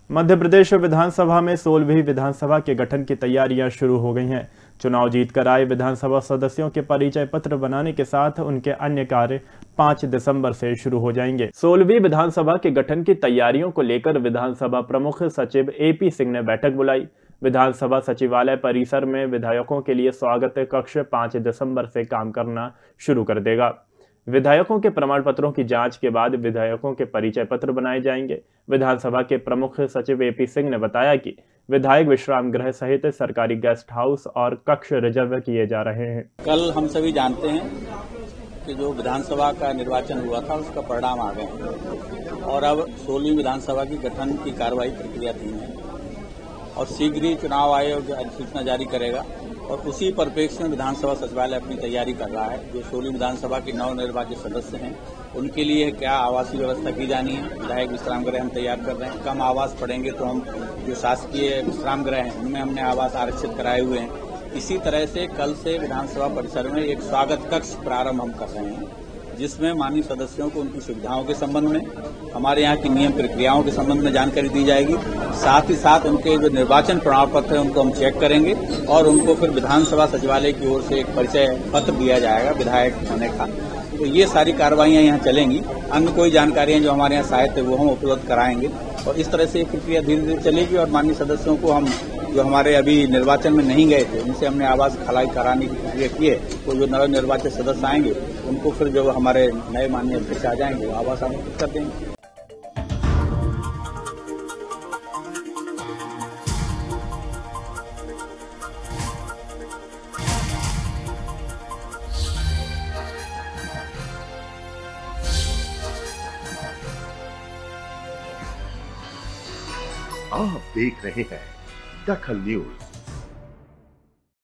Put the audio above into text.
मध्य प्रदेश विधानसभा में 16वीं विधानसभा के गठन की तैयारियां शुरू हो गई हैं। चुनाव जीतकर आए विधानसभा सदस्यों के परिचय पत्र बनाने के साथ उनके अन्य कार्य 5 दिसंबर से शुरू हो जाएंगे। 16वीं विधानसभा के गठन की तैयारियों को लेकर विधानसभा प्रमुख सचिव AP सिंह ने बैठक बुलाई। विधानसभा सचिवालय परिसर में विधायकों के लिए स्वागत कक्ष 5 दिसंबर से काम करना शुरू कर देगा। विधायकों के प्रमाण पत्रों की जांच के बाद विधायकों के परिचय पत्र बनाए जाएंगे। विधानसभा के प्रमुख सचिव AP सिंह ने बताया कि विधायक विश्राम गृह सहित सरकारी गेस्ट हाउस और कक्ष रिजर्व किए जा रहे हैं। कल हम सभी जानते हैं कि जो विधानसभा का निर्वाचन हुआ था उसका परिणाम आ गए और अब 16वीं विधानसभा की गठन की कार्रवाई प्रक्रियाधीन है और शीघ्र ही चुनाव आयोग अधिसूचना जारी करेगा और उसी परिप्रेक्ष्य में विधानसभा सचिवालय अपनी तैयारी कर रहा है। जो 16वीं विधानसभा के नवनिर्वाचित सदस्य हैं उनके लिए क्या आवासीय व्यवस्था की जानी है। विधायक विश्राम गृह हम तैयार कर रहे हैं। कम आवास पड़ेंगे तो हम जो शासकीय विश्राम गृह हैं उनमें हमने आवास आरक्षित कराए हुए हैं। इसी तरह से कल से विधानसभा परिसर में एक स्वागत कक्ष प्रारंभ हम कर रहे हैं जिसमें माननीय सदस्यों को उनकी सुविधाओं के संबंध में, हमारे यहाँ की नियम प्रक्रियाओं के संबंध में जानकारी दी जाएगी। साथ ही साथ उनके जो निर्वाचन प्रमाण पत्र है उनको हम चेक करेंगे और उनको फिर विधानसभा सचिवालय की ओर से एक परिचय पत्र दिया जाएगा विधायक होने का। तो ये सारी कार्रवाइयां यहाँ चलेंगी। अन्य कोई जानकारियां जो हमारे यहाँ सहायता वो हम उपलब्ध कराएंगे और इस तरह से ये प्रक्रिया धीरे धीरे चलेगी और माननीय सदस्यों को हम जो हमारे अभी निर्वाचन में नहीं गए थे उनसे हमने आवास खलाई कराने की प्रक्रिया की है। तो जो नव निर्वाचित सदस्य आएंगे उनको फिर जो हमारे नए माननीय अध्यक्ष आ जाएंगे वो आवास आवंटित कर देंगे। आप देख रहे हैं दखल न्यूज।